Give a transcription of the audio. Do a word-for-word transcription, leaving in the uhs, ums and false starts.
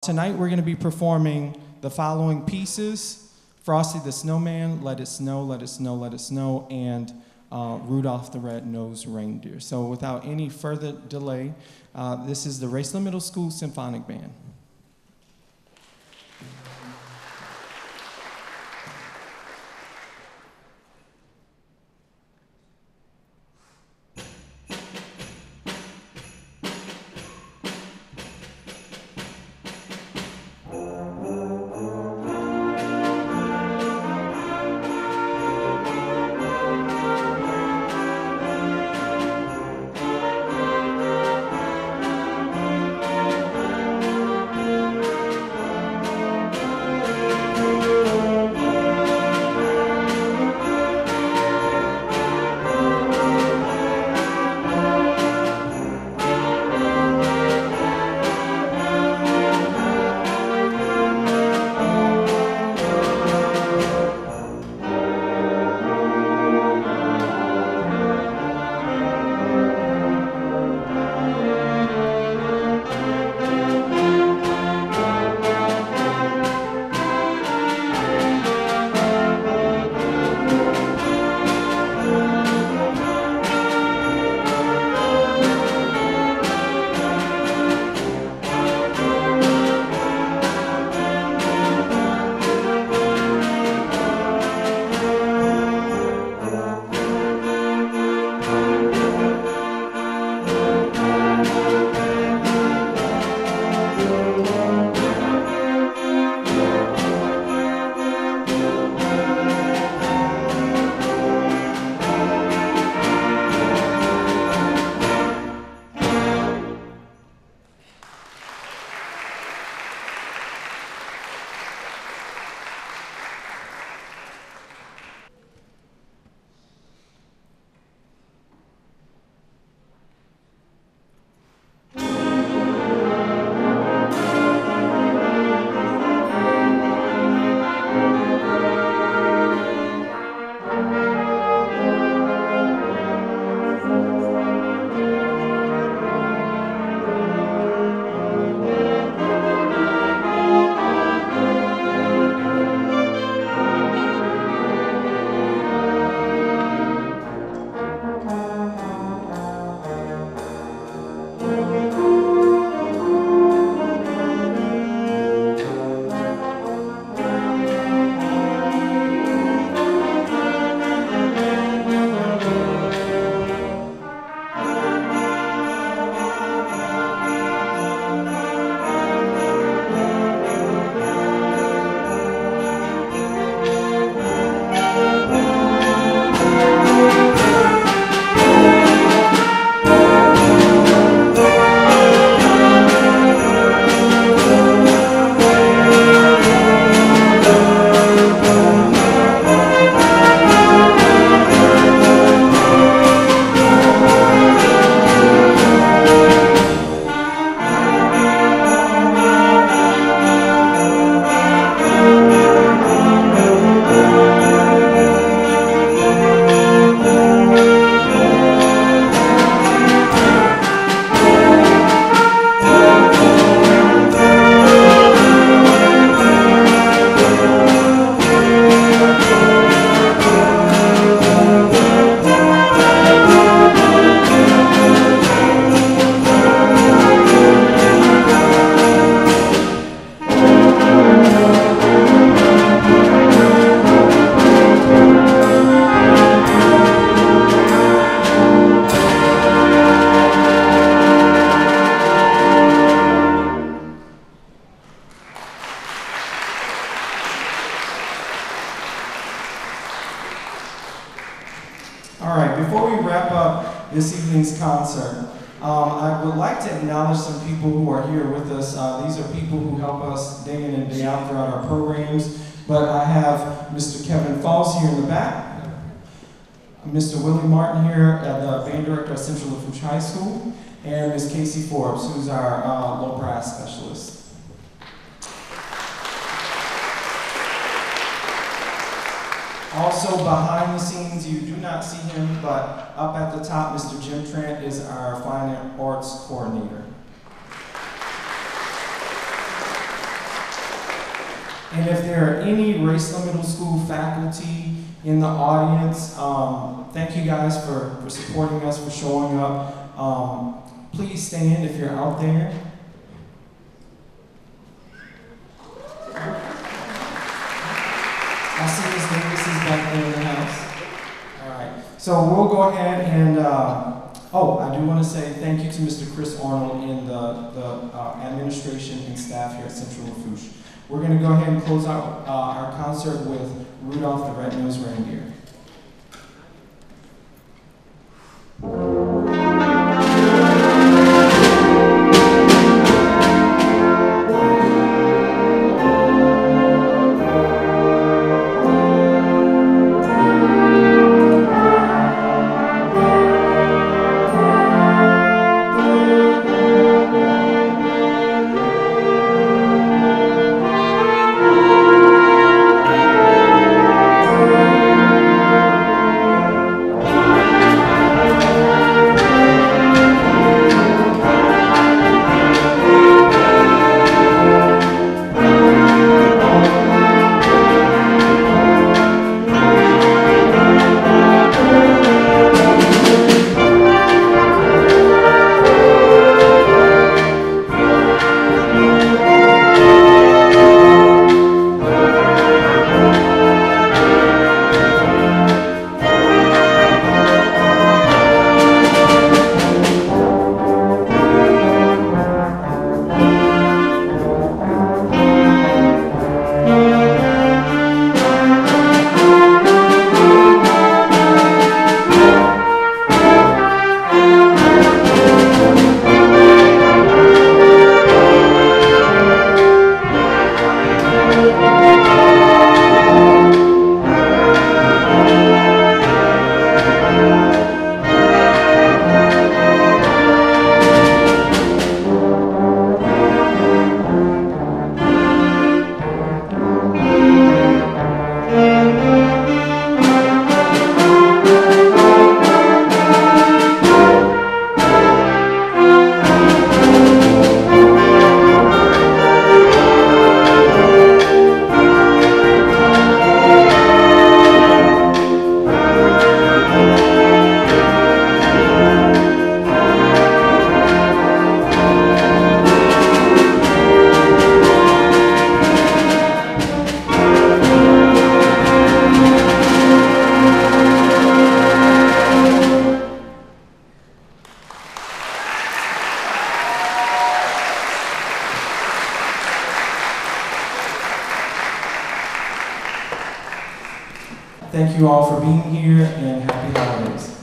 Tonight we're going to be performing the following pieces: Frosty the Snowman, Let It Snow, Let It Snow, Let It Snow, and uh, Rudolph the Red-Nosed Reindeer. So without any further delay, uh, this is the Raceland Middle School Symphonic Band. This evening's concert. Um, I would like to acknowledge some people who are here with us. Uh, these are people who help us day in and day out throughout our programs. But I have Mister Kevin Falls here in the back, Mister Willie Martin here, uh, the band director at Central Lafourche High School, and Miz Casey Forbes, who's our uh, low brass specialist. Also behind the scenes, you do not see him, but up at the top, Mister Jim Trent is our Fine Arts Coordinator. And if there are any Raceland Middle School faculty in the audience, um, thank you guys for, for supporting us, for showing up. Um, please stand if you're out there. I see Miz Davis is back there in the house. All right, so we'll go ahead and, uh, oh, I do want to say thank you to Mister Chris Arnold and the, the uh, administration and staff here at Central Lafourche. We're going to go ahead and close out uh, our concert with Rudolph the Red-Nosed Reindeer. Thank you all for being here, and happy holidays.